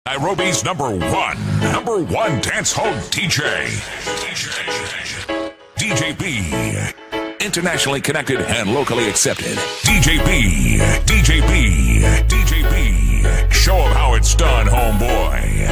Nairobi's number one dance hall DJ. DJ B. Internationally connected and locally accepted. DJ B. DJ B. DJ B. Show them how it's done, homeboy.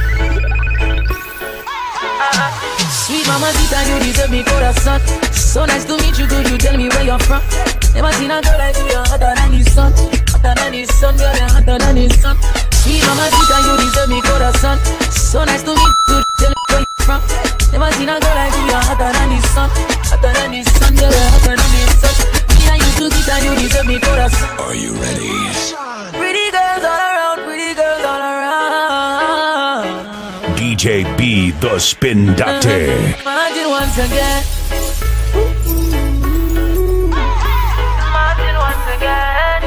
Sweet mamacita, you deserve me corazón. So nice to meet you, could you tell me where you're from? Never seen a girl like you, you're hotter than the sun. Hotter than the sun, girl, you're hotter than the sun. Sweet mamacita, you deserve me corazón. So nice to meet you, tell me where you're from. Never seen a girl like you, you're hotter than the sun. Hotter than the sun, girl, you're hotter than the sun. Me and you together, you deserve me corazón. Are you ready? Pretty girls all around, pretty girls all around. DJ B, the Spin Doctor. Imagine once again. Imagine once again.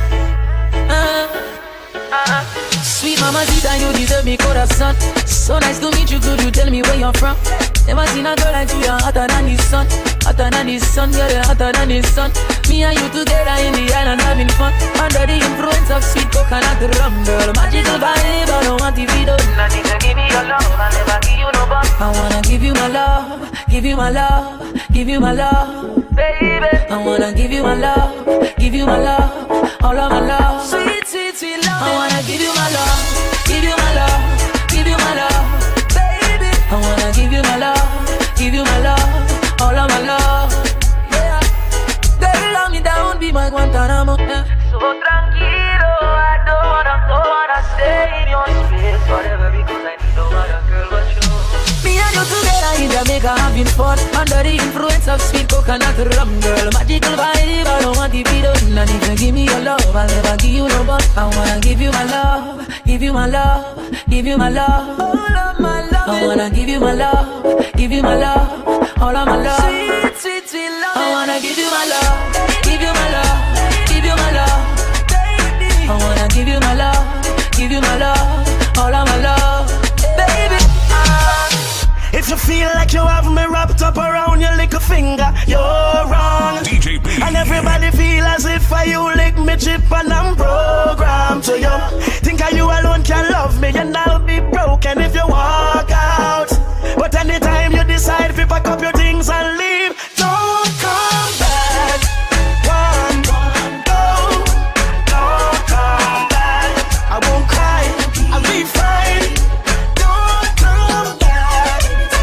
Sweet mamacita, you deserve me corazón. So nice to meet you, could you tell me where you're from? Never seen a girl like you, you're hotter than the sun. Hotter than the sun, girl, you're hotter than the sun. Me and you together in the island having fun. Under the influence of sweet coconut rum, girl. Magical vibe, I don't want to be done. Nothing to give me your love, I'll never give you no bun. I wanna give you my love, give you my love, give you my love, baby. I wanna give you my love, give you my love, all of my love. Sweet, sweet, sweet love. I wanna give you my love, give you my love, give you my love, baby. I wanna give you my love, give you my love, all of my love. Yeah. Girl, love me down, be my Guantanamo. Yeah. So tranquilo, I don't wanna stay in your space forever because I need no other girl but you. Me and you together in Jamaica having fun under the influence of sweet coconut rum, girl. Magical vibe, I don't want to be done. And if you give me your love, I'll never give you no but. I wanna give you my love, give you my love, give you my love, all of my love. I wanna give you my love, give you my love, all of my love. Sweet, sweet, sweet love. I wanna give you my love, give you my love, give you my love, baby. I wanna give you my love, give you my love, all of my love, baby. If you feel like you have me wrapped up around your little finger, you're wrong. DJ B. And everybody feel as if I you lick me chip and I'm programmed to you. Think I you alone can love me and I'll be broken if you walk out. But anytime you decide to pack up your things and leave, don't come back. One, go, don't come back. I won't cry, I'll be fine. Don't come back.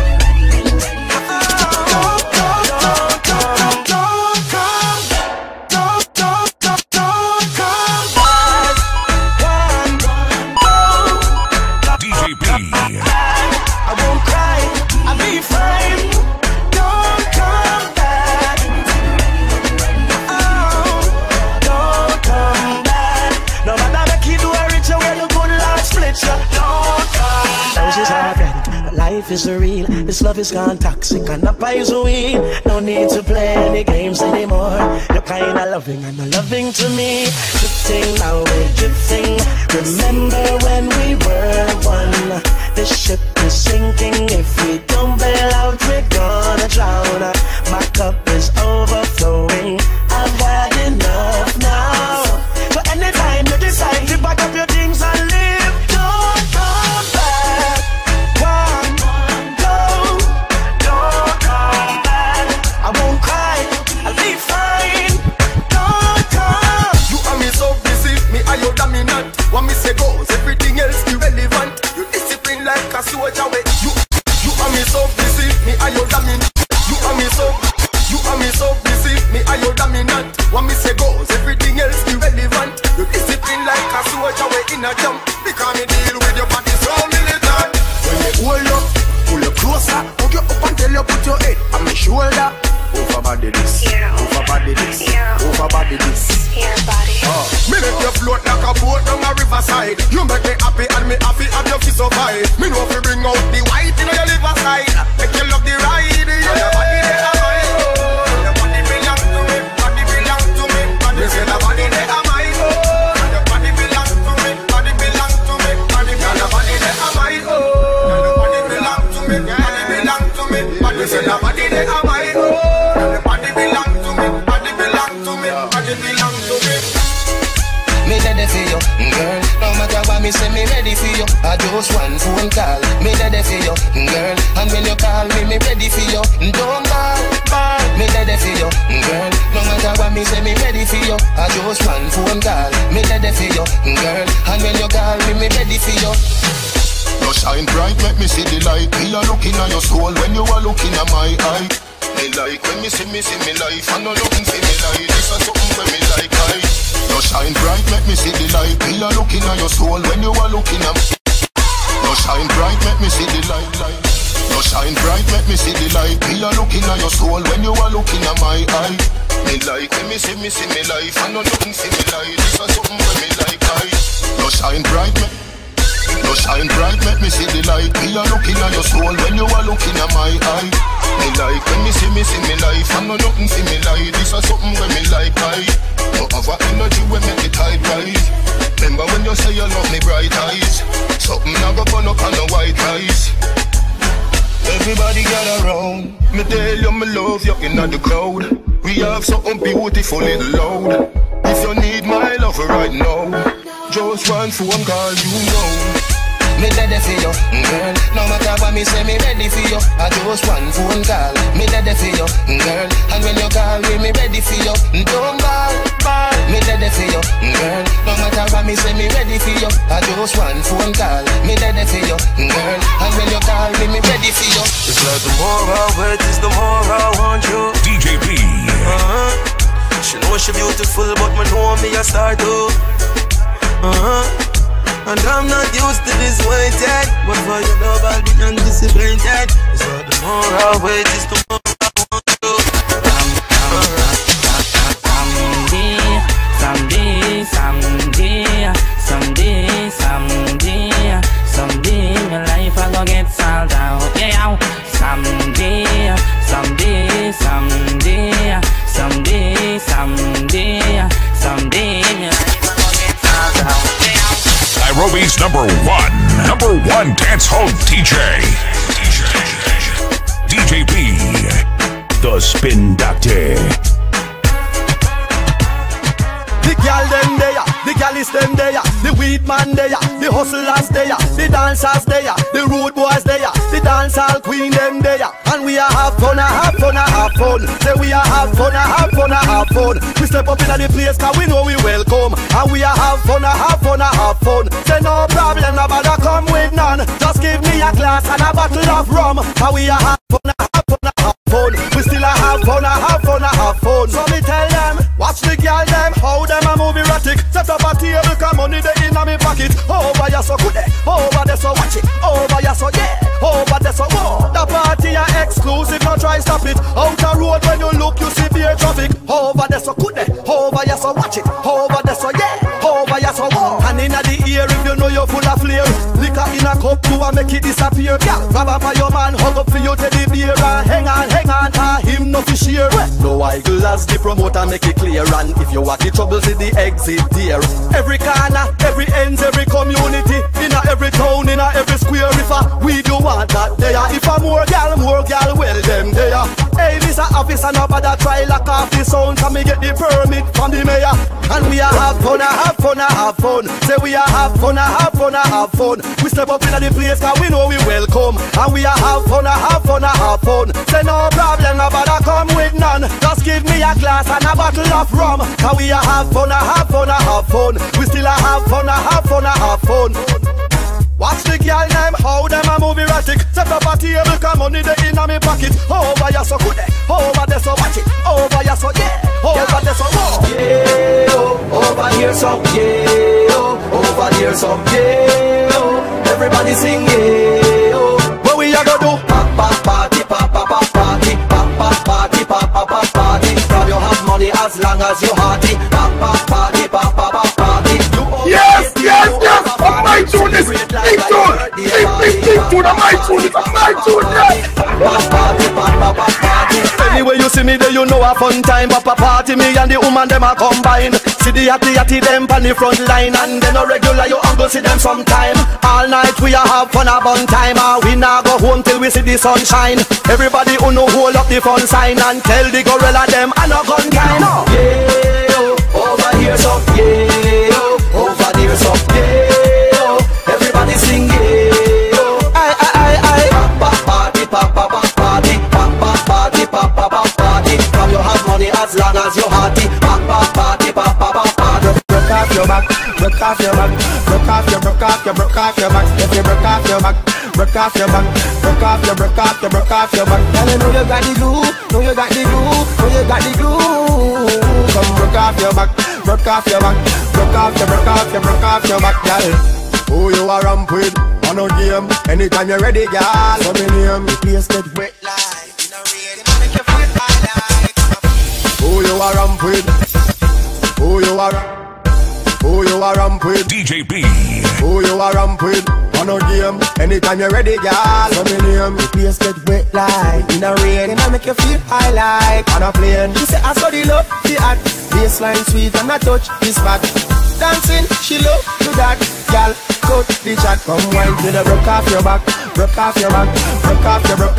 Don't come back. Don't come back. One, go, DJ B. I won't cry, I'll be fine. Don't come back. Oh, don't come back. No matter what you do, I reach you where the good Lord split you. Don't come back. Roses are red, life is real. This love is gone toxic and not poison. No need to play any games anymore. You're kinda loving and not loving to me. Drifting, now we're drifting. Remember when we were one? This ship is sinking. If we don't bail out, we're gonna drown. My cup is overflowing. I've had enough now. But anytime you decide to pack up your things and leave, don't come back. One, go, don't come back. I won't cry, I'll be fine. Don't come. You and me so busy, me are your dominant. What me say goes, everything else irrelevant. You discipline like a soldier. You and me so busy, me are your dominant. You and me so busy, me are your dominant. What me say goes, everything else irrelevant. You discipline like a soldier in a jump. Because me deal with your body so militant. When you hold up, pull you closer, hug you up until you put your head on my shoulder. Over body this, over body this, over body this. Me make you float like a boat down a riverside. You make me happy and me happy and you feel so vibe. Me know if you bring out the white in your liver side. Make you love the ride, yeah. Your body they are mine, oh. Your body belong to me, body belong to me. Me say the body they are mine, oh. Your body belong to me, body belong to me. Your body they are mine, oh. Your body belong to me, body belong to me. Me say the body they are mine, oh. Your body belong to me, body belong to me, body belong to me. Me ready for you, girl. No matter what me say, me ready for just one phone call, me ready for you, girl. And when you call me, me ready for you. Don't call, me ready for you, girl. No matter what me say, me ready for you. I just one phone call, me ready for you, girl. And when you call me, me ready for you. You shine bright, make me see the light. Me a looking at your soul when you are looking at my eye. Me like when me see me life. I no looking for me life. This is something when me like I. You shine bright, make me see the light. Me a looking at your soul when you are looking at. You shine bright, make me see the light. You shine bright, make me see the light. Me a looking at your soul when you are looking at my eye. Me like when me see me life. I no looking for me life. This is something when me like I. You shine bright, you shine bright, make me see the light. Me a looking at your soul when you are looking at my eye. Me like when me see me life. I no nothing see me life. This is something when me like I. You have a energy when make the tide rise. Remember when you say you love me bright eyes. Something now go burn up on the white eyes. Everybody gather around. Me tell you me love you in the crowd. We have something beautiful in the loud. If you need my love right now, just one phone call, you know. Me ready for you, girl. No matter what me say, me ready for you. I just one phone call, me ready for you, girl. And when you call me ready for you. Don't call, me ready for you, girl. No matter what me say, me ready for you. I just one phone call, me ready for you, girl. And when you call me ready for you. It's like the more I wait, is the more I want you. DJ B. She know she beautiful, but me know me a star too. And I'm not used to this waiting, but for your love I'll be anticipated. It's like the more I wait, is the more I want you. Someday, my life I go get solved out. Yeah, someday, my life I go get solved out. Nairobi's number one dance hall DJ. DJ B, the Spin Doctor. The gal them there, the gallis them there, the weed man there, the hustlers there, the dancers there, the road boys there, the dancehall queen them there. And we are have fun, have fun. Say we are have fun, have fun. We step up in the place cause we know we welcome. And we are have fun. Say no problem, nobody come with none. Just give me a glass and a bottle of rum. And we are have fun. We still have fun. So me tell them, watch the girl them, how them a move erratic. Set up a table, come money they in a me pocket. Over ya so good, over there so watch it. Over ya so yeah, over there so whoa. The party are exclusive, no try stop it. Out the road when you look, you see beer traffic. Over there so good, over ya so watch it. Over there so yeah, over ya so whoa. And in the ear if you know you're full of flair. Liquor in a cup, you a make it disappear. Yeah, grab up by your man, hug up for you teddy beer and hang on, him no fish here. No eyeglass, the promoter make it clear. And if you want the troubles in the exit there. Every corner, every ends, every community, in every town, in every square. If we do want that there. If a more gal, well them there. Hey, this a officer, nobody try lock off the sound. So me get the permit from the mayor. And we are have fun. Say we are have fun. We step up in the place cause we know we welcome. And we are have fun. Say no problem, nobody come with none. Just give me a glass and a bottle of rum. Cause we are have fun. We still have fun. Watch the girl them, how them a move erratic. Set up a table, come money they in a me pocket. Over ya so good, over there so watch it. Over ya so yeah, over there so whoa. Yeah, over here so yeah, over there so yeah. Everybody sing yeah. What we a go do? Party, party. From you have money as long as you hearty. Party. Yes. On my tune is big tune. Big tune on my tune. It's on my tune. Yes. Anyway you see me there, you know a fun time. Papa party, me and the woman them a combine. See the yatty them on the front line. And then no regular you go see them sometime. All night we a have fun a bun time. And we now go home till we see the sunshine. Everybody who know hold up the fun sign. And tell the gorilla them a no gun time. Yeah, over here so yeah, over there so yeah. Everybody sing yeah. off your back. If you broke off your back, broke off your back, broke off your back. Girl, you know you got the glue, know you got the glue, know you got the glue. Come broke off your back, broke off your back, broke off your back, girl. Who you are ramp with? On a game, anytime you're ready, girl. So me name, the place get wet like in a rain, it make you feel high like. Who you are ramp with? Who you are ramp with? DJ B. Who you are ramp with? On a game, anytime you're ready, girl. So me name, the place get wet like in a rain, it make you feel high like on a plane. She say I saw the love, the hot baseline sweet and I touch this spot. Dancing, she love to that, girl. Cut the chat, come wine to the broke off your back, broke off your back, broke off your back.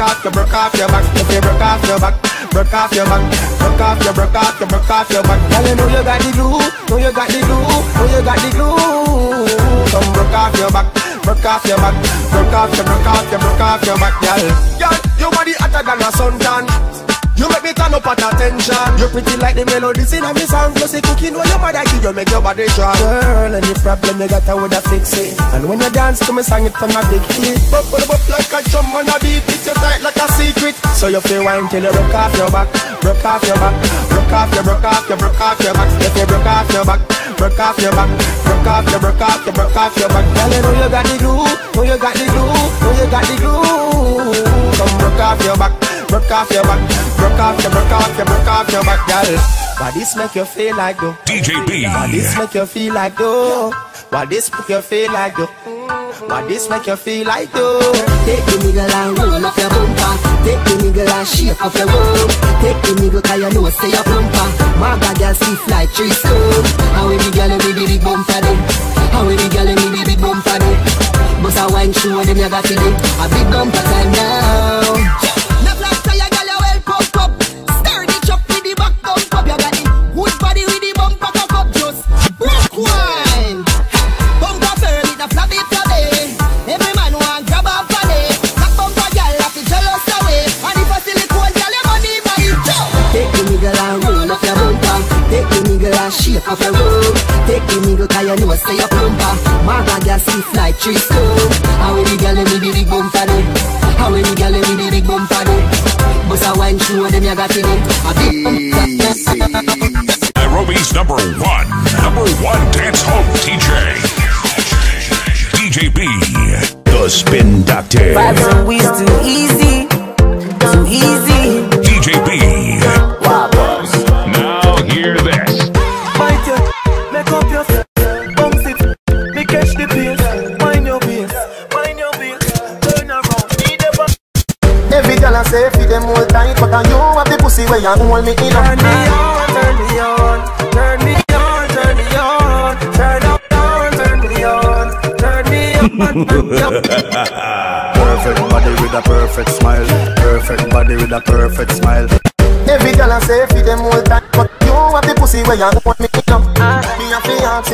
If you broke off your back, broke off your back, broke off your back. Girl, you know you got the glue, know you got the glue, know you got the glue. Come broke off your back, broke off your back, broke off your back, girl. Girl, your body hotter than a suntan. You make me turn up at attention. You're pretty like the melodies in my song. Plus the cooking when your mother give you make your body strong. Girl, any problem you got I woulda fix it. And when you dance to me song it on a big hit. Bop like a drum on a beat. It's your tight like a secret. So you feel wine till you broke off your back, broke off your back, broke off your back. If you broke off your back, broke off your back, broke off your back. Girl, you know you got the glue, know you got the glue, know you got the glue. Come broke off your back, broke off your back, broke off your back, girl. Why this make you feel like though? DJ B. Why this make you feel like though? Why this make you feel like though? Why this make you feel like though? Take the nigga and roll up your bumper. Take the nigga and shake up your road. Take the nigga 'cause you know say your bumper. My bad girl stiff like 3 stone. How we the girl with the big bumper then? How we the girl with the big bumper then? Bust a wine show them you got to do a big bumper time now. No flat tire girl you well pump up. Stir the truck with the back bump up. You got the wood body with the bumper cock up. Just broke wine. Bumper firm with the flap it today. Every man want grab up on it. That bumper girl have to jealous away. And if I still it cold girl you money money jump. Take the nigga and roll up your bumper. Take the nigga and shake up your road. Take the nigga 'cause you know say your bumper. My bad girl stiff like 3 stone. How we the girl with the big bumper then? How we the girl with the big bumper then? Bust a wine show them you got to do a big bumper. Nairobi's number one dance hall DJ. DJ B. The Spin Doctor. Vibes and weeds too easy, too easy. DJ B. Wow, boss. Now hear this. Bite you, make up your bounce it, me catch the pace. Mind your pace, turn around, need a back. Every girl I say feed them all tight, but I you have the pussy where you hold me in. Turn me on, turn me on, turn me on, turn me on, turn up down, turn me on, turn me up. Perfect body with a perfect smile. Perfect body with a perfect smile. Every girl I say feed them all tight, but you have the pussy where you hold me in. Me a fiance,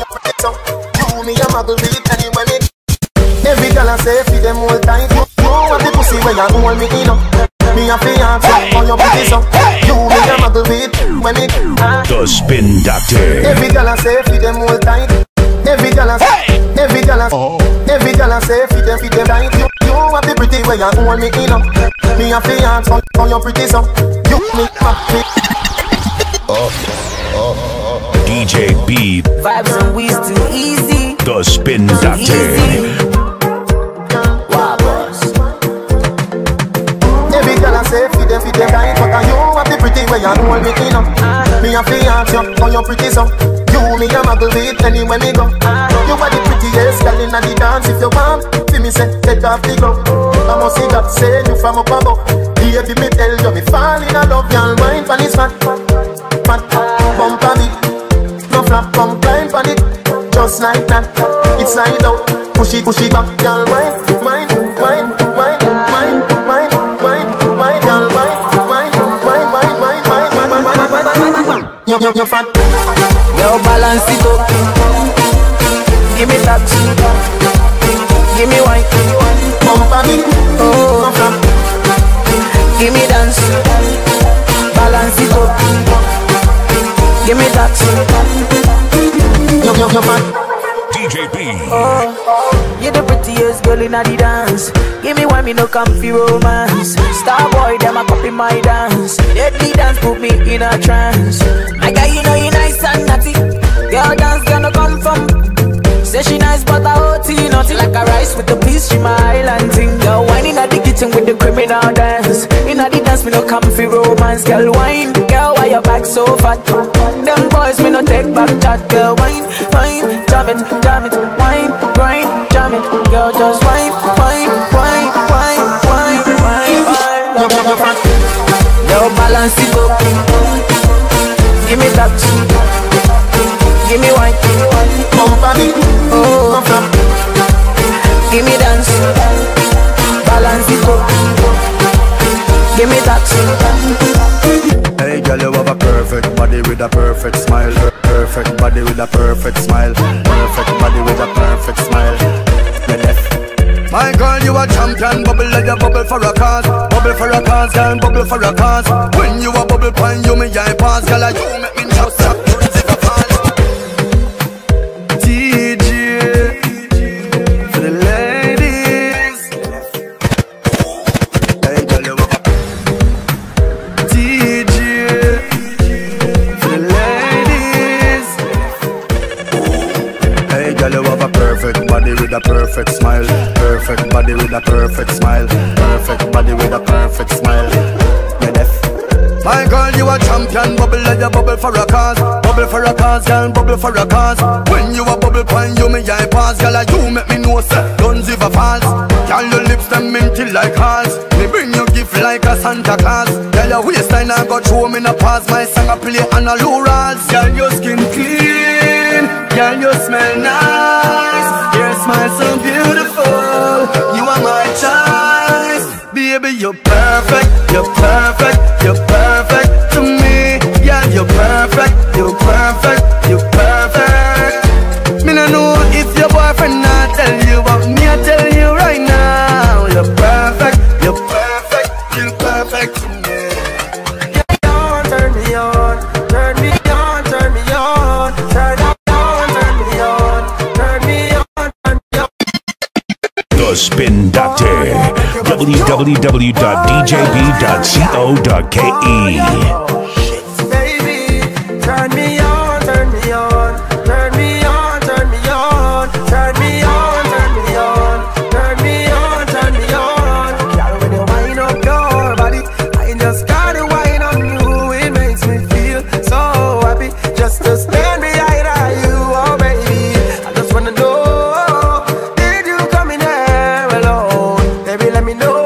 you me a muggle with anywhere me. Every girl I say feed them all tight, you have the pussy where you hold me in. Me a fiance, on your pretty so you me a muggle with when me. The Spin Doctor. Every girl I say feed them all tight. Every girl I say, every girl I say feed them tight. You have the pretty where you hold me in. Me a fiance, on your pretty so you me me. DJ B. Vibes and weeds too easy, The Spin Doctor. easy. Wow, boss. Every girl I say feed them tight, but you have the pretty where you hold me in. Me a fiance, on your pretty so you me a muggle with anywhere me go. You are the prettiest girl in the dance. If you want, feel me say take off the glove. I must see that say you from up above. Baby me tell you me fall in love. Y'all mind for this fat, bump on it. No flap, come climb on it. Just like that, it's like out. Push it back, y'all mind, mind, mind, mind, mind, mind, mind, mind, y'all mind, mind, mind, mind, mind, mind, mind. You're fat. Yo, balance it up. Give me that. Give me wine. Bump on it. No flap. Give me dance. Balance it up. Give me that. You're fat. DJ B. You the prettiest girl in the dance. Give me one, me no comfy romance. Star boy, them a copy my dance. Deadly dance put me in a trance. My guy, you know you nice and naughty. Girl dance gonna come from. Say she nice but I OT nothing like a rice with the peas. She my island thing. Girl wine in the kitchen with the criminal dance. In the dance me no comfy romance. Girl wine, girl why your back so fat? Them boys me no take back chat. Girl wine, wine, jam it, wine, grind, jam it. Girl just wine, wine, wine, wine, wine, wine, wine. Girl balance it up. Give me that. Give me wine, company, oh. Give me dance, balance it up. Give me that. Hey girl, you have a perfect body with a perfect smile. Perfect body with a perfect smile. Perfect body with a perfect smile. My girl, you a champion. Bubble like a bubble for a cause. Bubble for a cause, girl, bubble for a cause. When you a bubble pan, you me eye pass. Girl, you make me just stop. Perfect smile, perfect body with a perfect smile, perfect body with a perfect smile. My girl, you a champion, bubble like a bubble for a cause. Bubble for a cause, girl, bubble for a cause. When you a bubble pan, you me eye pass. Girl, you make me know, sir, don't ever false. Girl, your lips them minty like hearts. Me bring you gift like a Santa Claus. Girl, your waistline I got through me in a pass. My song I play on a low rolls. Girl, your skin clean, girl, you smell nice. Your smile so beautiful. You are my choice. Baby, you're perfect, you're perfect, you're perfect to me. Yeah, you're perfect, you're perfect, you're perfect. Me no know if your boyfriend not tell you, but me I tell you right now. You're perfect, you're perfect, you're perfect to me. Turn me on, turn me on, turn me on, turn me on, turn me on, turn me on, turn me on. The Spin Doctor. www.djb.co.ke. Baby, turn me on, turn me on, turn me on, turn me on, turn me on, turn me on, turn me on, turn me on. Girl, when you wind up your body, I just gotta wind on you. It makes me feel so happy just to stand behind you, oh baby. I just wanna know, did you come in here alone? Baby, let me know.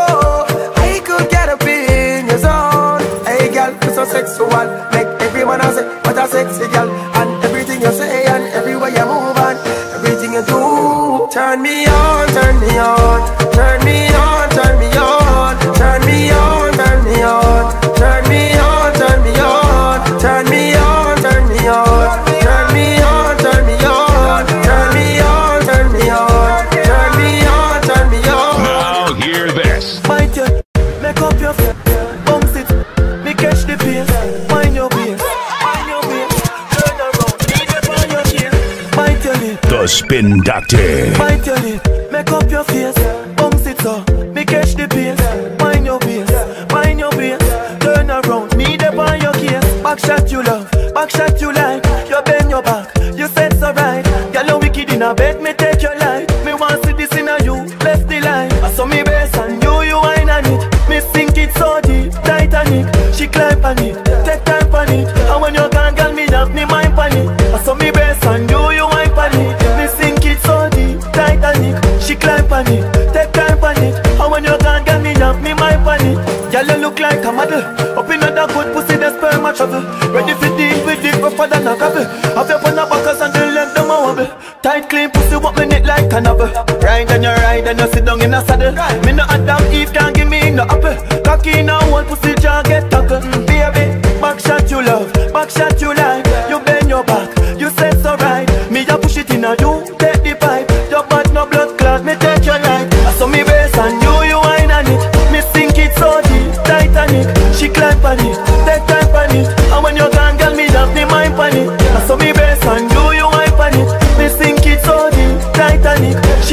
So sexual, make everyone say what a sexy girl. And everything you say and everywhere you move and everything you do. Turn me on, turn me on, turn me on, turn me on, turn me on, turn me on, turn me on, turn me on, turn me on, turn me on, turn me on, turn me on, turn me on, turn me on, turn me on, turn me on. Now hear this. Bite you, make up your face, bounce it. Catch the pace, wind your waist, wind your waist, turn around, lead up on your heel, bite your lip. The Spin Doctor. Bite your lip, make up your face, bounce it so, me catch the pace, wind your waist, wind your waist, turn around, lead up on your heel. Back shot you love, back shot you like, you bend your back, you said so right. Girl you wicked in a bed, me take your life. Me want see this in a you, left the line. I saw me best and you wine on it. Me sink it so deep, Titanic. She climb on it, take time on it. And when you can't girl, me have me mind on it. I saw me best and you wipe on it. Me sink it so deep, Titanic. She climb on it, take time on it. And when you can't girl, me have me mind on it. Girl, you look like a model. Up in that good pussy, the sperm travel. Ready for deal with it, rougher than a couple. Have your on the backers and the length them a wobble. Tight clean pussy, walk me neck like a novel. Ride and you sit down in a saddle. Me no Adam Eve, can't give me no apple. Cocky in a whole pussy, jar get tackled. Baby, back shot you love, back shot you like. You bend your back, you said so right. Me a push it in a you, take the pipe. Your bad no blood clot, me take your life. I saw me base and you wine on it. Me sink it so deep, Titanic. She climb on it, take time on it. And when you gone, girl, me have the mind on it. I saw me base and you wipe on it. Me sink it so deep, Titanic. She climb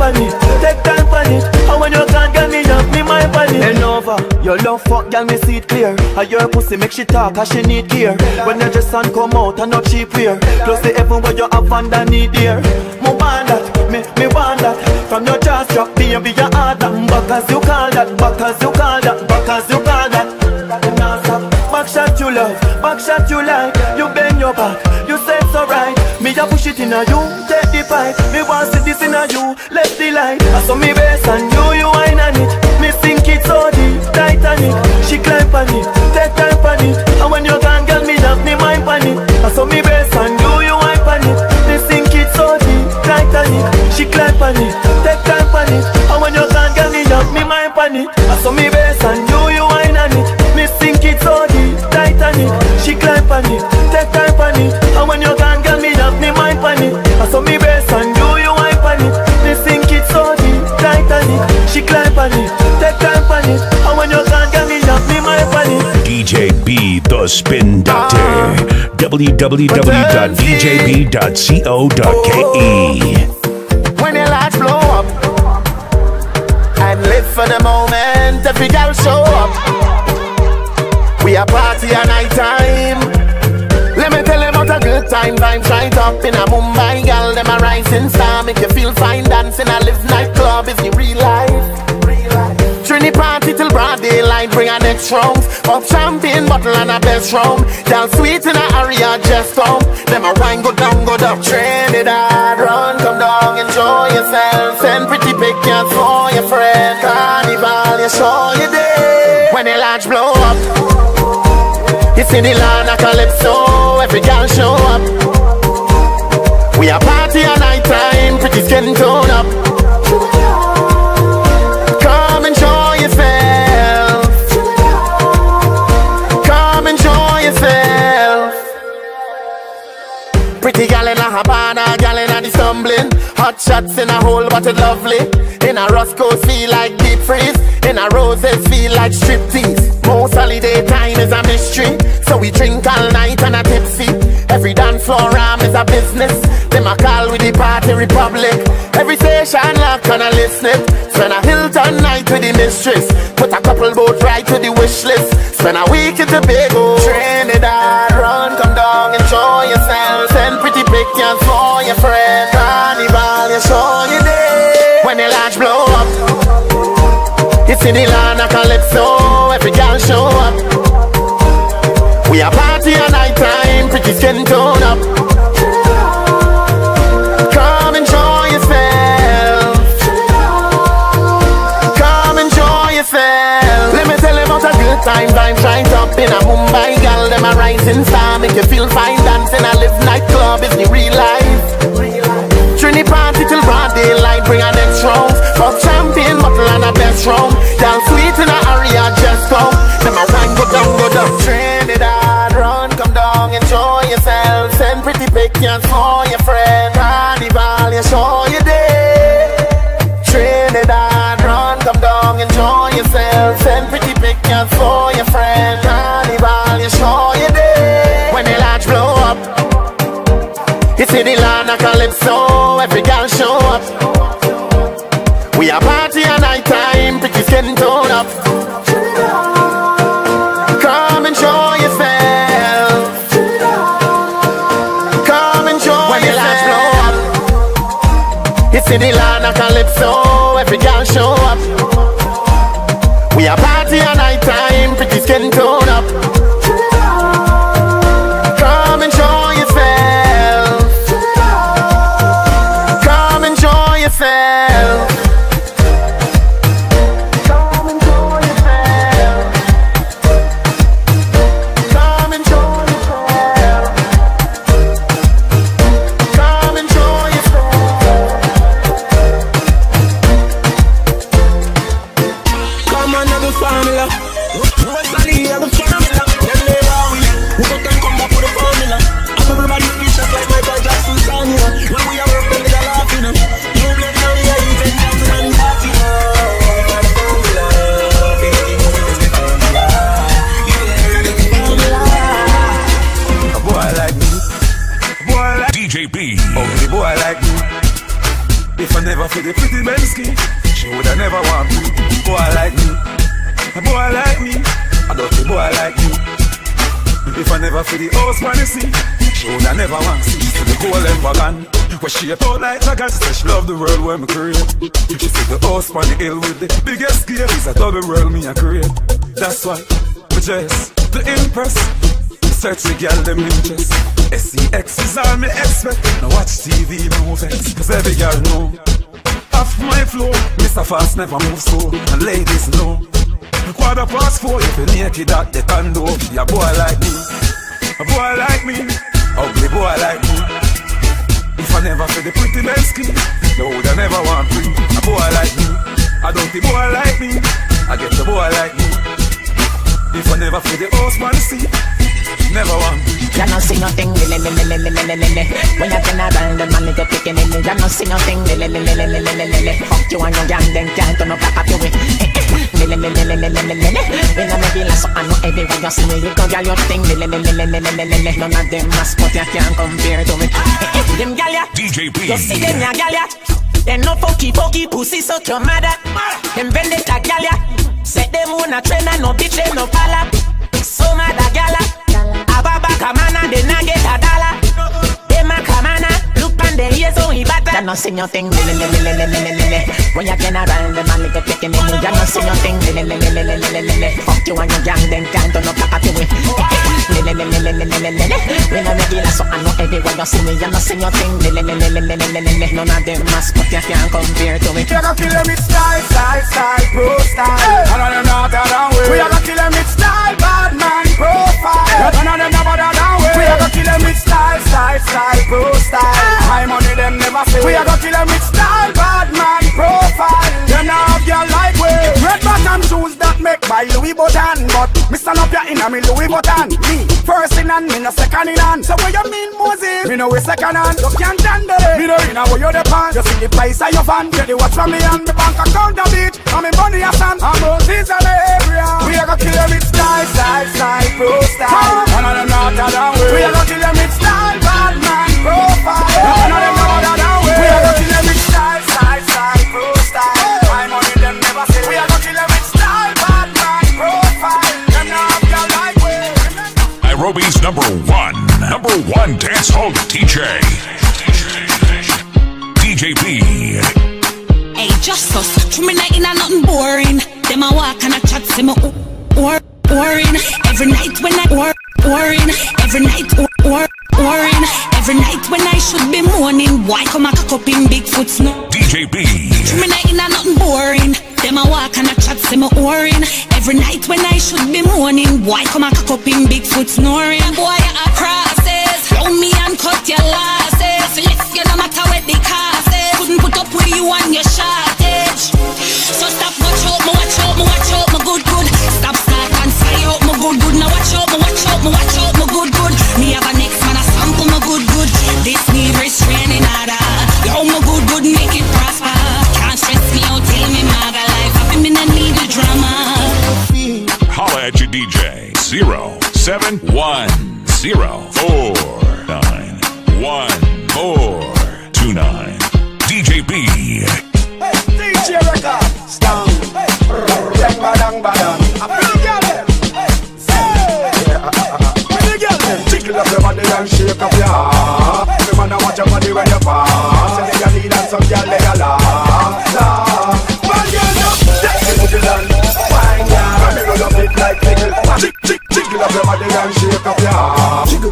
on it, take time on it. And when you can't get me up, me mind on it. Bend over, your love fuck, girl, me see it clear. And your pussy make she talk, cause she need gear. When your dress and come out and not cheap wear. Plus the heaven where you have underneath there. Me want that, me want that. From your jaw strap, baby, your heart that. Back as you call that, back as you call that, back as you call that. Back shot you love, back shot you like. You bend your back, you say it's alright. Me a push it in a you, take the pipe. Me want see this in a you, left the light. I saw me bass and you wine on it. Me sink it so deep, Titanic. She climb on it, take time on it. And when you can't get me up, me mind on it. I saw me bass and you wine on it. Me sink it so deep, Titanic. She climb on it, take time on it. And when you can't get me up, me mind on it. I saw me bass and you wine on it. Me sink it so deep, Titanic. She climb on it, take time on it. And when you can't get me up, me mind on it. I saw me bass and you wipe on it. Me sink it so deep, Titanic. She climb on it, take time on it. And when you can't get me up, me mind on it. DJ B, the Spin Doctor. www.djb.co.ke. When your lights blow up and live for the moment, every girl show up. We a party at night time. Let me tell them about a good time. Vibes right up in a Mumbai, girl. Them a rising star, make you feel fine dancing. I live nightclub is the real life. Trini party till broad daylight, bring a next round. Pop champagne bottle and a best round. Girl sweet in a area just come. Them a wine go down, Trinidad. Run, come down, enjoy yourself. Send pretty pictures for your friend. Carnival, you show your day. When the lights blow up, it's in the land of Calypso. Every girl show up. We a party at night time, pretty skin tone up. Come enjoy yourself. Come enjoy yourself. Pretty gal in a Havana, gal in a the stumbling. Hot shots in a whole bottle lovely. In a Roscoe's feel like deep freeze. In a Roses feel like striptease. Most holiday time is a mystery. So we drink all night and a tipsy. Every dance floor ram is a business. Them a call with the party republic. Every station lock and a listening. Spend a Hilton night with the mistress. Put a couple boat right to the wish list. Spend a week in Tobago. Trinidad, run, come down, enjoy yourself. Send pretty pictures for your friend. Carnival, you show your day. When the lights blow up, it's in the land of Calypso. Every girl show up. We a party at night time, pretty skin tone up. Come enjoy yourself. Come enjoy yourself. Let me tell you about a good time. Vibes right up in a Mumbai, girl. Them a rising star, make you feel fine dancing. I live nightclub, it's the real life. Trini party till broad daylight, bring a next round. Pop champagne bottle and a best round. Girl sweet in a area just come. Them a wine go down, Trinidad, run, come down, enjoy yourself. Send pretty pictures for your friend. Carnival, you show your day. Trinidad, run, come down, enjoy yourself. Send pretty pictures for your friend. Carnival, you show your day. When the lights blow up, it's in the land of Calypso. Every girl show up. We a party at night time, pretty skin tone up. Come enjoy yourself. Come enjoy when yourself. Blow up. It's in the land of Calypso. Every girl show up. We a party at night time, pretty skin tone up. Come enjoy yourself. Come enjoy yourself. DJ B. Ugly boy like me. If I never feel the pretty baby, Bensky, she woulda never want me. Boy like me, a boy like me, a dirty boy like me. If I never feel the house for the sea, she woulda never want see. She the golden wagon, where she out like a girl. She said she love the world where me create. She said the house on the hill with the biggest scale is a double world me a create. That's why me dress to impress. Search the girl them interest. SCX is all me expect. Now watch TV movies, cause every girl know. Off my flow, Mr. Fast never move slow. And ladies know 4:15, if you naked at the condo. Yeah, boy like me, a boy like me, ugly boy like me. If I never feel the pretty Bensky, they woulda never want me. A boy like me, a dirty boy like me, I get the boy like me. If I never feel the house man see, never want me. You don't see nothing, when you turn around, the man go picking in. You don't see nothing, fuck you and your gang, then can't turn up like a peewee. When I maybe last so I know everywhere you see me, you go girl your thing. None of them must, but you can't compare to me. Them gal ya, DJ B. You see them ya gal ya, they no pokey pussy so your mother. Them vendetta gal ya, set them on a train and no bitch them no pala. So mad a gal ya. Ababa kamana, they not get a dollar. They ma kamana, look on the ears on he batter. You no see nothing, when you turn around, the man go taking in. You no see nothing, fuck you and your gang, then can't turn up like a peewee. When I regular, so I know everywhere you see me. You no see nothing, none of them must, but you can't compare to me. We are gonna kill them with style, pro style. None of them not that way. We are gonna kill them with style, bad man, profile. None of them not that way. We are gonna kill them with style, pro style. My money them never say. We are gonna kill them with style, bad man, profile. Them now have girl like way. Red bottom shoes that make by Louis Vuitton, but me stand up here in a me Louis Vuitton. Me first in hand, me no second in hand. So what you mean, Moses? Me no way second hand. You can't stand it. Me no in a way you depend. You see the price of your fan. Get the watch from me and me bank account a beach. And me money a sand. And Moses in the area. We are gonna kill them with style, pro style. None of them not that way. We are gonna kill them with style, bad man, profile. None of them not that way. We are gonna kill them with style, pro style. My money them never say. We are gonna kill them with style, bad man, profile. Them now have your life way. Nairobi's number one dance hall DJ. DJ B. Hey, just us. True me night in a nothing boring. Them a walk and a chat, say me boring. Every night when I boring. Every night boring. Every night when I should be mourning. Why come I cock up in Bigfoot snow? DJ B. True me night in a nothing boring. Them a walk and a chat, say me boring. Every night when I should be mourning. Why come I cock up in Bigfoot snoring? Boy, I crosses. Round me and cut your losses. Left you no matter where the cost is. Couldn't put up with you on your shortage. So stop, watch out, me watch out, me watch out, me good. Stop, start and fire out, me good. Now watch out, me watch out, me watch out, me good. Me have a next man a sample, me good. This need restraining order. Yo, me good, make it prosper. Can't stress me out, tell me my life. I me no need the drama. Holla at your DJ 07104911429. DJ B. DJ Record, stop. Badang. I feel the girl them. The girl them. Tickle up your body and shake up your heart. Every man I watch your body when you pass. Say they need and some girl they a laugh. Bad girl them. Sexy movie land. Wine ya. And me roll up it like tickle. Tickle up your body and shake up your heart. Tickle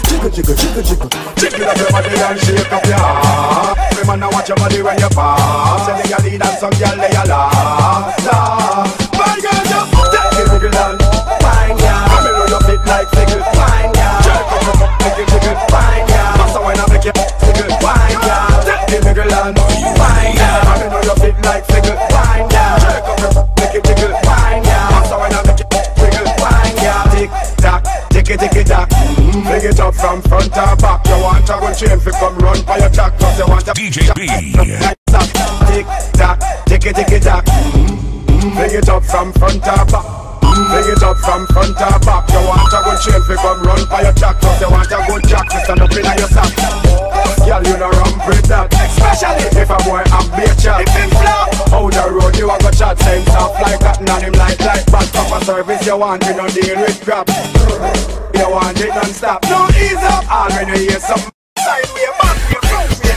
up your body and shake up your heart. Every man I watch your body when you pass. Say they need and some girl they a laugh. Bad girl just take it wiggle and wine ya. And me roll up it like tickle. Wine ya. Jerk up your butt, make it jiggle. Wine ya. Master when I make it jiggle. Wine ya. Take it wiggle and wine ya. And me roll up it like tickle. Wine ya. Jerk up your butt, make it jiggle. Wine ya. Master when I make it jiggle. Wine ya. Tick tock, tick it tock. Bring it up from front or back. You want to go chain fi come run by your track. Cause you want to DJ B. Tick tock, tick it tock. Bring it up from front or back. Bring it up from front or back. You want to go chain fi come run by your track. Cause you want a good jack to stand up in your sack. Girl, you know ramp with that. Especially if a boy have beer chat. If him flop out the road, you a go chat. Same stuff like that, and him like bad proper service. You want me no deal with crap. You want it non-stop. No ease up. Already hear some side way back. You front way.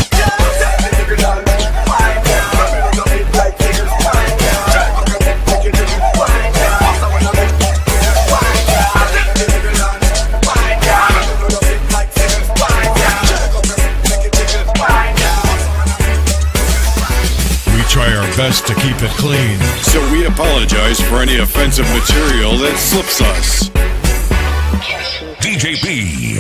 Try our best to keep it clean, so we apologize for any offensive material that slips us. DJ B.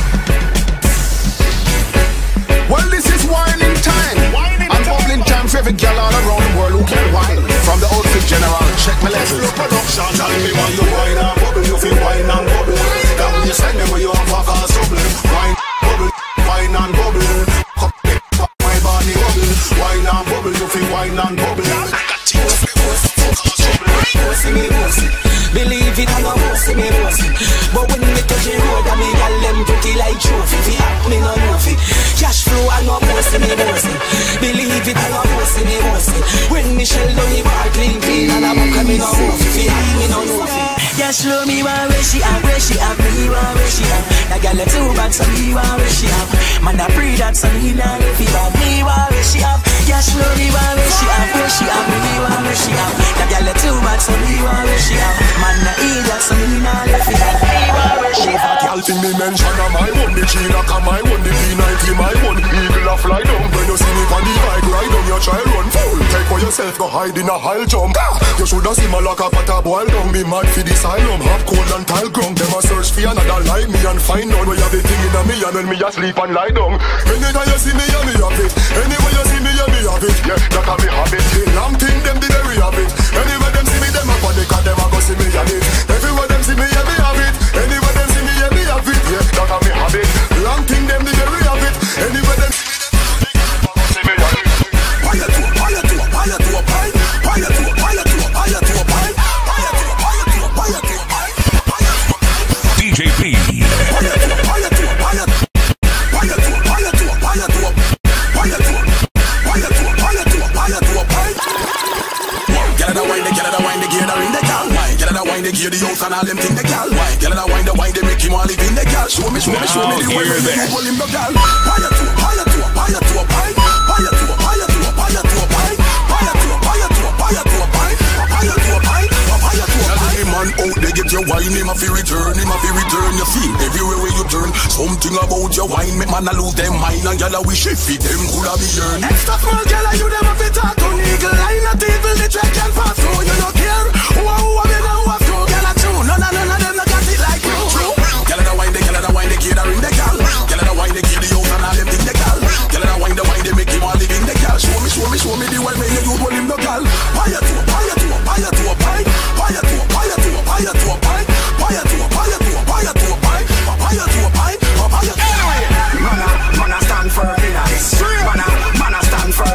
Well, this is whining time. I'm bubbling time for every girl all around the world who can whine. From the outfit general, check my levels. Your production, tell me why you whine and bubble. You feel whine and bubble. Down you send me where you have fuck or trouble. Whine, bubble, whine and bubble. My body bubble, whine and bubble. You feel whine and bubble. Believe it, I'm a bossy, me bossy. But when me touch the road, I mean, I'll them pretty like trophy. If you act me, no nothing. Cash flow, I'm a bossy, me bossy. Believe it, I'm a bossy, me bossy. When me shell down the bar clean, and I'm coming on off. If you act me, no nothing. Cash flow, me want where she have, me want where she have. That girl a too bad, so me want where she have. Man, I pray that so me not if you have. Me want where she have. Cash flow, me want where she have, me want where she have. That girl a too bad, so me want where she have. Man, I eat that, so me not left it have. Me want where she have. Y'all think me mention of my one, the Chinook and my one, the P90 my one. Eagle a fly down, when you see me on the bike, ride on your child run full. Take for yourself, go hide in a high jump. You shoulda see my lock up at a boil down. Be mad for the asylum, half cold and tile ground. Them a search for another like me and find out where you have the thing in a me and when me a sleep and lie down. Anytime you see me, yeah, me have it. Anywhere you see me, yeah, me have it. Yeah, that a me habit. The long thing, them the very have it. Anywhere them see me, them a panic and them a go see me and it. Everywhere them see me, yeah, me have it. Anywhere them see me, yeah, me have it. Yeah, that a me habit. Long thing, them the very have it. Anywhere them see me, them a go see me and it. Fire to a fire to a fire to a fire. Fire to a fire to a fire to a fire. Fire to a fire to a fire to a fire. DJ B. Fire to a fire to a fire. Fire to a fire to a fire to a fire to a fire to a fire to a fire to a fire. Get it a wine, get it a wine, the gear in the gal. Get it a wine, the gear, the youth and all them thing the gal. Get it a wine, they make him all live in the gal. Show me the way you roll him the gal. Fire to a fire to a fire to a fire. Fire to a fire to a fire to a fire. Fire to a fire to a fire to a fire. Fire to a fire, fire to a fire. Man out they get your wine, him a fi return, you feel everywhere where you turn. Something about your wine, make man a lose them mind. And y'all a wish if it them coulda be earned. Extra small girl, you them a fit talk to eagle. I not evil, the track can pass through. You don't care who I mean who have to. Girl a true, none of them not got it like you. Girl a wine, the kid a ring the gal. Girl a wine, the kid the youth and all them thing the gal. Girl a wine, they make him all live in the gal. Show me the way when you roll him the gal. Fire to a fire to a fire to a fire. Fire to a fire to a fire to a fire. Fire to a fire to a fire to a fire. Fire to a fire, fire. Anyway, man a stand for in a this. Man a stand for.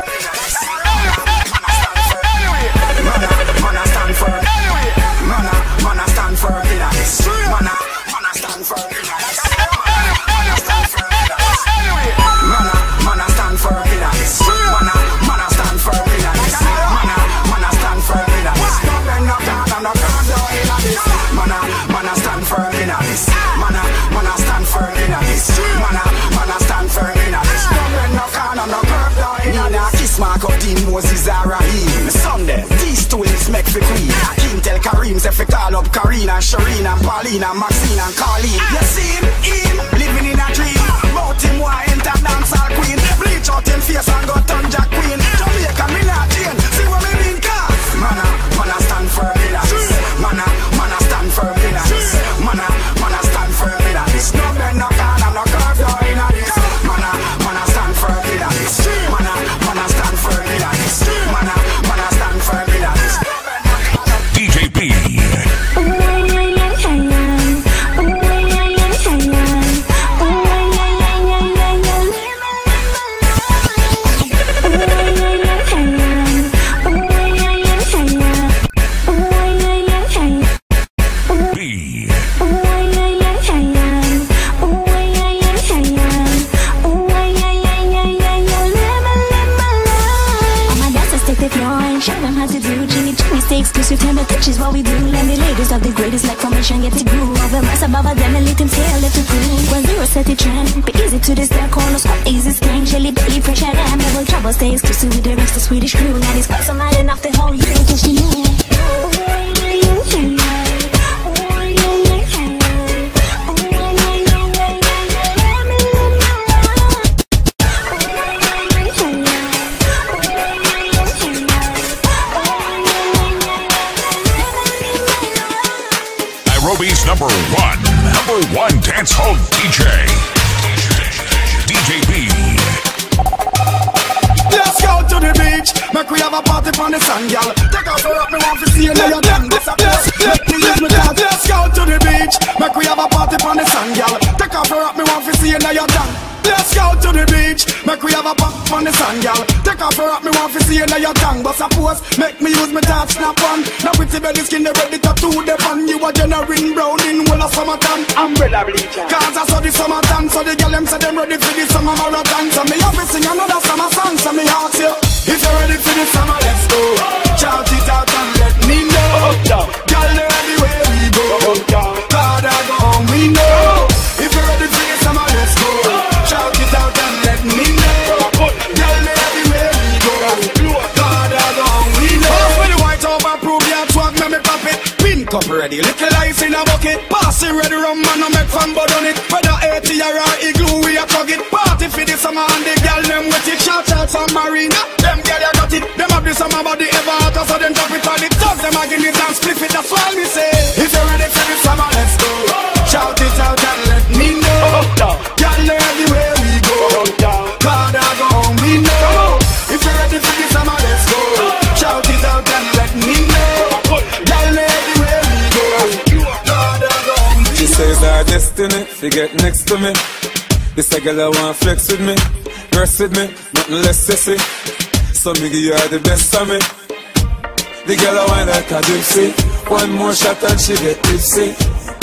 Anyway, man a stand for. Anyway, man a stand for in a this. Man a stand for in a this. Man a stand for in a this. Anyway, man a stand for in a this. Man a stand for in a this. Man a stand for in a this. No calm down in a this. Man a stand for in a this. Man a stand for in a this. Man a stand for in a this. No curve down in a this. Kiss Mark up Dean Moses and Raheem. Sunday, these two is make for queen. Akeem tell Kareem say fi call up Karina, Shireen and Pauline and Maxine and Colleen. You see him living in a dream. Bout him who enter dancehall queen. Bleach out him face and go turn Jack Queen. Jamaica me not change. See what me mean? Cause man a stand for in a this. Man a stand for in a this. Man a stand for in a this. No bend no can and no curve down in a this. Man a stand for in a this. Man a stand for in a this. Man a stand for in a this. DJ B. show them how to do. Jimmy stay exclusive, tender touches what we do. And the ladies of the greatest like formation get to groove. Over mass above them and let them tail let it groove. 1-0 set the trend, be easy to this their corner, squat easy skin, jelly belly pressure them. Never trouble stay exclusive with the rest of Swedish crew. And it's got some light enough the whole year, cause you know. Nairobi's number one dance hall DJ, DJ B. Let's go to the beach, make we have a party on the sand, y'all. Take off your up, me want to see you now you're done. Let's go to the beach, make we have a party on the sand, y'all. Take off your up, me want to see you now you're done. Let's go to the beach, make we have a party on the sand, y'all. Take off your up, me want to see you now your tongue. But suppose, make me use my touch snap on. Now with the belly skin, they ready to tattoo the pan. You a generating brown in well of summertime. Umbrella bleacher. Cause I saw the summertime, so the girl them say them ready for the summer marathon. So me have to sing another summer song, so me ask you, if you're ready for the summer, let's go. Shout it out and let me know. Girl, they're everywhere we go. God, I go home, we know. If you're ready for the summer, let's go. Shout it out and let me know. Girl, they're everywhere we go. God, I go home, we know. When the white over prove your swag, me pop it. Pink up ready, little ice in a bucket. Pass it ready, rum man, no make fun but on it. Whether 80 or igloo, we a tug it. Party for the summer and the girl them with it. Shout out some marina, them girl ya got it. Them have the summer body ever hotter, so them drop it on it. Does them a give it and split it, that's why me say. If you're ready for the summer, let's go. Shout it out and let me know. Girl everywhere we go. God I go home, we know. If you're ready for the summer, let's go. Shout it out and let me know. Girl everywhere we go. God I go home, we know. She says our destiny, she get next to me. This a girl I want flex with me, rest with me, nothing less sissy. So me give you the best of me. The girl I want like a gypsy. One more shot and she get tipsy.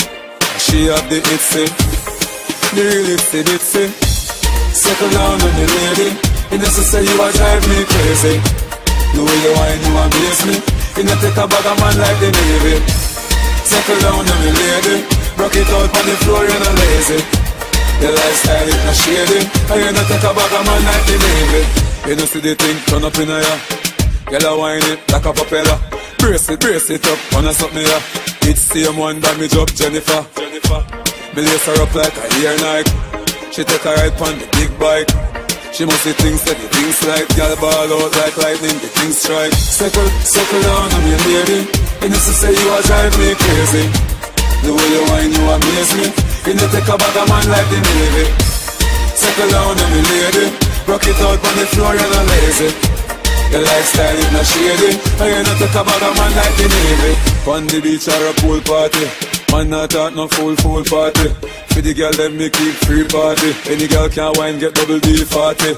She have the itsy, the real itsy. Settle down on the lady. You know she say you a drive me crazy. The way you whine you amaze me. You know take a bag of man like the Navy. Settle down on the lady. Rock it out on the floor, you're not lazy. The lifestyle is not shady. And you know take a bag of man like the Navy. You know see the thing turn up in a ya. Girl a whine it like a propeller. Brace it up, wanna suck me up. It's same one damage up Jennifer. Me lace her up like a ear Nike. She take a ride on the big bike. She must see things that the things like. Girl ball out like lightning, the things strike. Circle down on me lady. You know she say you a drive me crazy. The way you whine you amaze me. You know take a bag of man like the Navy. Circle down on me lady. Rock it out on the floor, you're not lazy. The lifestyle is not shady. And you know take a bag of man like the Navy. On the beach or a pool party. Man not talk no full party. For the girl them me keep free party. Any girl can wine get double D40.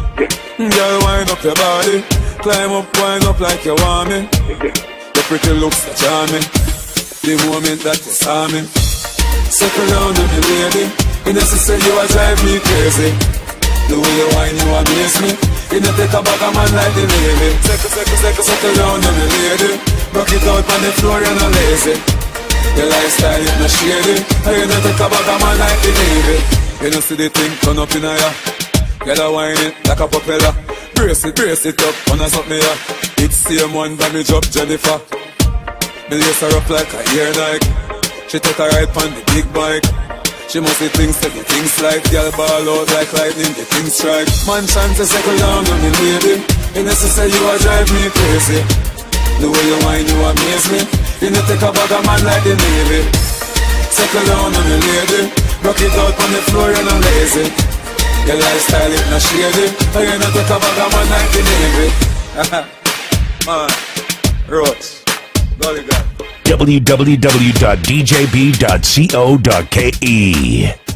Girl wind up your body. Climb up, wind up like you want me. Your pretty looks are charming. The moment that you saw me. Circle down on me lady. You know she say you a drive me crazy. The way you whine you amaze me. You know take a bag of man like the Navy. Circle down on me lady. Rock it out on the floor, you're not lazy. The lifestyle is not shady. And you know take a bag of man like the Navy. You know see the thing turn up in a ya. Girl a whine it like a propeller. Brace it up, wanna suck me up. It's same one damage up Jennifer. Me lace her up like a ear Nike. She take a ride on the big bike. She must see things that the things like. Girl ball out like lightning, the things strike. Man chance to circle down on me lady. You know she say you a drive me crazy. The way you whine you amaze me. You know take a bag of man like the Navy. Circle down on me lady. Rock it out on the floor, you're not lazy. Your lifestyle is not shady. And you know take a bag of man like the Navy. Man, Roach, Golly God. www.djb.co.ke